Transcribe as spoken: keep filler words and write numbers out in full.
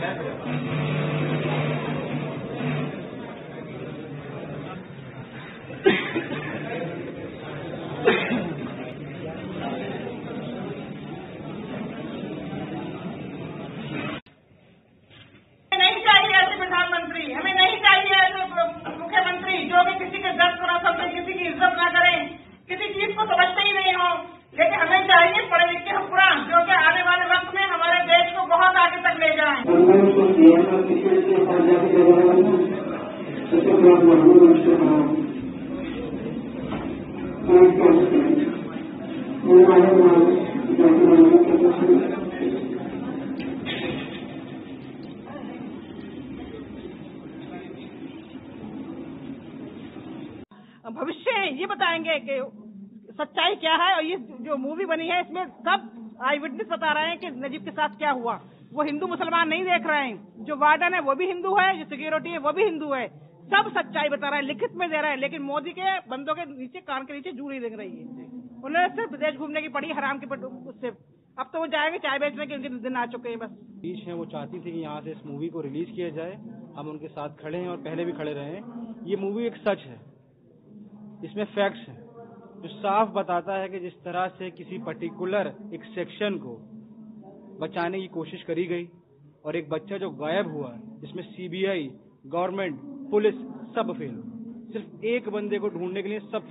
नहीं चाहिए ऐसे प्रधानमंत्री, हमें नहीं चाहिए ऐसे मुख्यमंत्री जो कि किसी के दर्द को ना समझे, किसी की इज्जत ना करें, किसी चीज को समझते ही नहीं हो। लेकिन हमें चाहिए पढ़े लिखे हुक्मरान जो कि आने वाले वक्त में हमारे देश को बहुत आगे तक ले जाएं। भविष्य ये बताएंगे कि सच्चाई क्या है, और ये जो मूवी बनी है इसमें सब आई विटनेस बता रहे हैं कि नजीब के साथ क्या हुआ। वो हिंदू मुसलमान नहीं देख रहे हैं, जो वार्डन है वो भी हिंदू है, जो सिक्योरिटी है वो भी हिंदू है, सब सच्चाई बता रहे हैं, लिखित में दे रहे हैं। लेकिन मोदी के बंदों के नीचे कान के नीचे जूड़ी दिख रही है। उन्होंने सिर्फ विदेश घूमने की पड़ी हराम के उससे, अब तो वो जाएंगे चाय बेचने के, उनके दिन आ चुके हैं। बस बीच है वो चाहती थी कि यहाँ से इस मूवी को रिलीज किया जाए, हम उनके साथ खड़े हैं और पहले भी खड़े रहे हैं। ये मूवी एक सच है, इसमें फैक्ट्स है जो साफ बताता है कि जिस तरह से किसी पर्टिकुलर एक सेक्शन को बचाने की कोशिश करी गई और एक बच्चा जो गायब हुआ, जिसमें सीबीआई, गवर्नमेंट, पुलिस सब फेल, सिर्फ एक बंदे को ढूंढने के लिए सब